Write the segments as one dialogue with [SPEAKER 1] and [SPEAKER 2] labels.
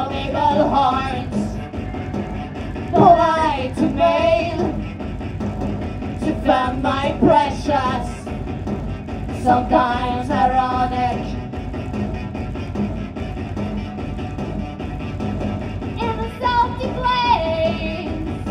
[SPEAKER 1] evil horns, polite to me, defend my precious, sometimes ironic. In the salty plains,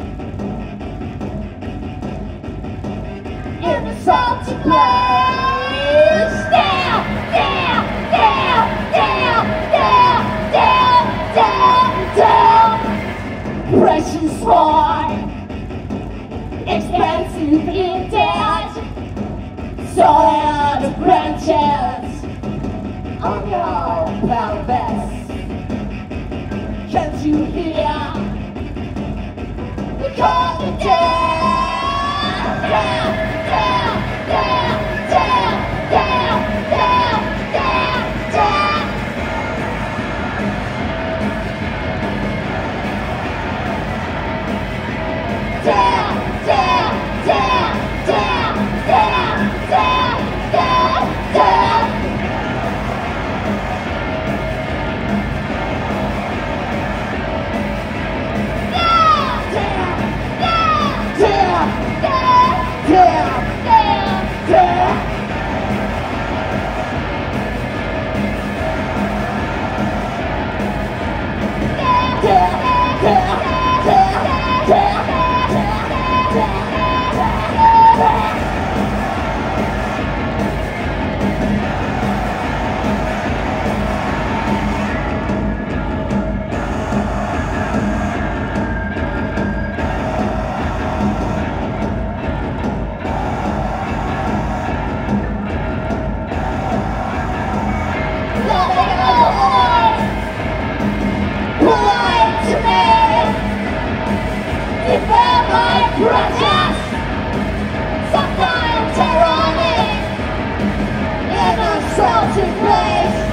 [SPEAKER 1] in the salty plains, down, down, down, down, down, down, down, down. Precious horn, expensive indeed, soiled branches on your pelvis. Can't you hear the call of death? Down, down, down, down, down, down, down, down. Down, down, down, down, down, down, down, down. Precious, sometimes ironic, in a salty place.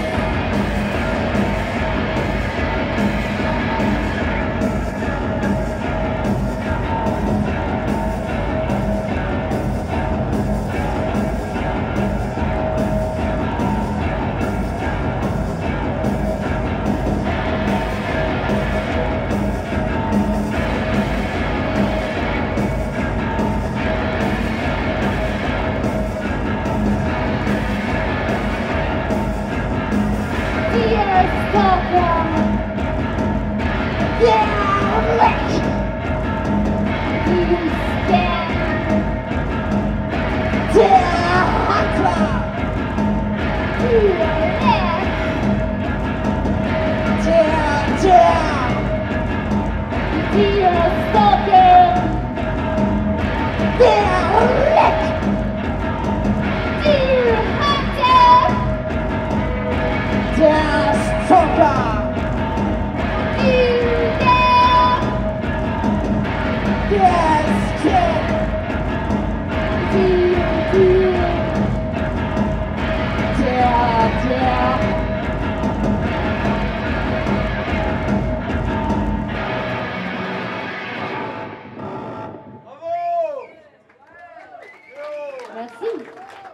[SPEAKER 1] Merci.